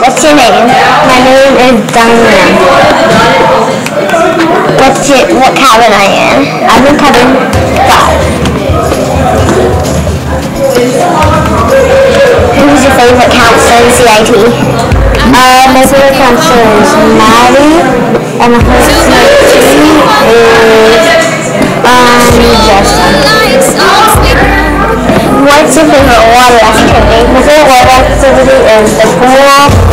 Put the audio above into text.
What's your name? My name is Diana. What cabin are you in? I'm in cabin 5. Who's your favourite counselor in CIT? My favorite counselor is Maddie, and my favorite team is Justin. What's your favourite water activity? My favorite water activity is the pool.